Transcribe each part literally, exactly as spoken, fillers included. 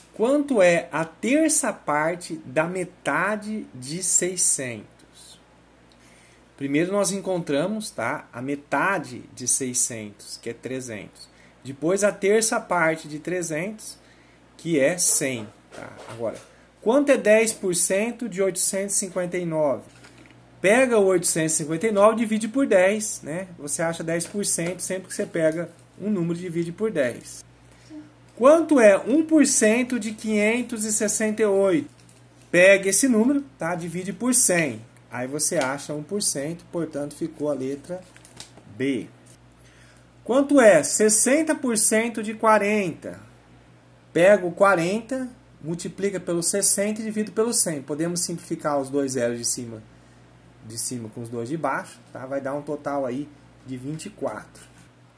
Quanto é a terça parte da metade de seiscentos? Primeiro nós encontramos, tá, a metade de seiscentos, que é trezentos. Depois a terça parte de trezentos, que é cem. Tá? Agora, quanto é dez por cento de oitocentos e cinquenta e nove? Pega o oitocentos e cinquenta e nove e divide por dez. Né? Você acha dez por cento sempre que você pega um número e divide por dez. Quanto é um por cento de quinhentos e sessenta e oito? Pega esse número, tá? Divide por cem. Aí você acha um por cento, portanto ficou a letra B. Quanto é sessenta por cento de quarenta? Pega o quarenta, multiplica pelo sessenta e divide pelo cem. Podemos simplificar os dois zeros de cima, de cima com os dois de baixo, tá? Vai dar um total aí de vinte e quatro.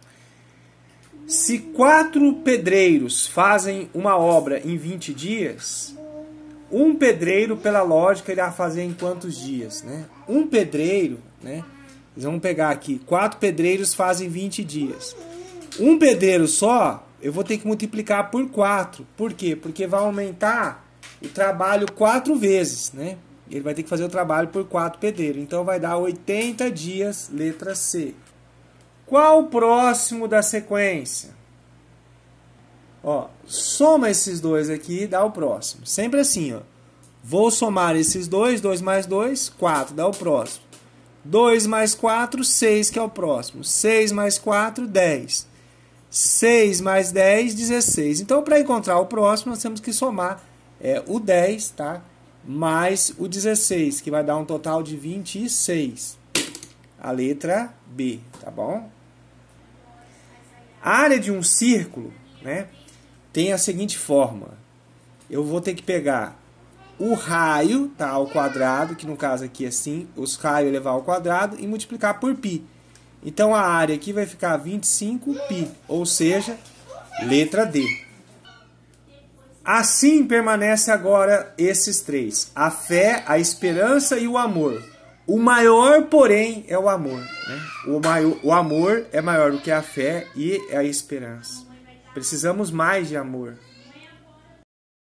Se quatro pedreiros fazem uma obra em vinte dias, um pedreiro, pela lógica, irá fazer em quantos dias? Né? Um pedreiro, né? Vamos pegar aqui, quatro pedreiros fazem vinte dias. Um pedreiro só, eu vou ter que multiplicar por quatro. Por quê? Porque vai aumentar o trabalho quatro vezes. Né? Ele vai ter que fazer o trabalho por quatro pedreiros. Então vai dar oitenta dias, letra C. Qual o próximo da sequência? Ó, soma esses dois aqui e dá o próximo. Sempre assim, ó. Vou somar esses dois, dois mais dois, quatro, dá o próximo. dois mais quatro, seis, que é o próximo. seis mais quatro, dez. seis mais dez, dezesseis. Então, para encontrar o próximo, nós temos que somar é, o dez, tá? Mais o dezesseis, que vai dar um total de vinte e seis. A letra B, tá bom? A área de um círculo, né, tem a seguinte forma. Eu vou ter que pegar o raio, tá, ao quadrado, que no caso aqui é assim, os raios elevar ao quadrado, e multiplicar por π. Então a área aqui vai ficar vinte e cinco π, ou seja, letra D. Assim permanece agora esses três: a fé, a esperança e o amor. O maior, porém, é o amor. Né? O, maior, o amor é maior do que a fé e a esperança. Precisamos mais de amor.